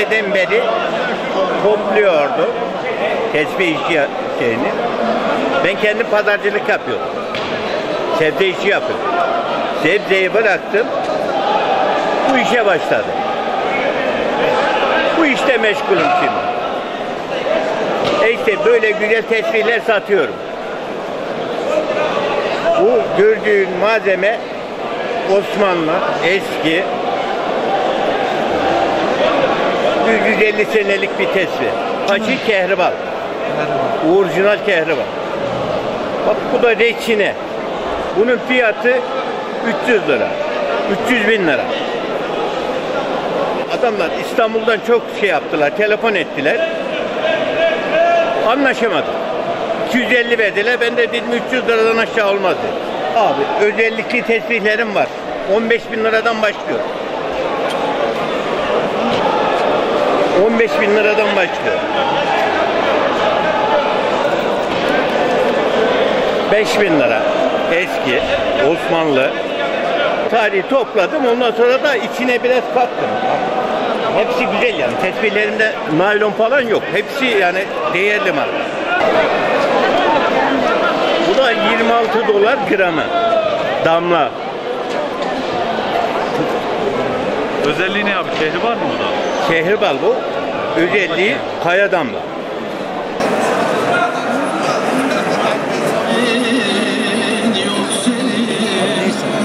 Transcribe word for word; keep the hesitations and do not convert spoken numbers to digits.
seneden beri topluyordu tesbih işi şeyini. Ben kendim pazarcılık yapıyorum. Sebze işi yapıyorum. Sebzeyi bıraktım. Bu işe başladım. Bu işte meşgulüm şimdi. E işte böyle güzel tesbihler satıyorum. Bu gördüğün malzeme Osmanlı, eski yüz elli senelik bir tesbih. Acı kehribar. Orijinal kehribar. Bak bu da reçine. Bunun fiyatı üç yüz lira. üç yüz bin lira. Adamlar İstanbul'dan çok şey yaptılar, telefon ettiler. Anlaşamadık. iki yüz elli verdiler, ben de dedim üç yüz liradan aşağı olmaz dedim. Abi özellikli tesbihlerim var. on beş bin liradan başlıyor. on beş bin liradan başlıyor. beş bin lira. Eski, Osmanlı. Tarihi topladım, ondan sonra da içine biraz kattım. Hepsi güzel yani. Tesbihlerimde naylon falan yok. Hepsi yani değerli mal. Bu da yirmi altı dolar gramı. Damla. Özelliği ne abi? Şehri var mı bu da? Şehribar bu. Özelliği kaya damla.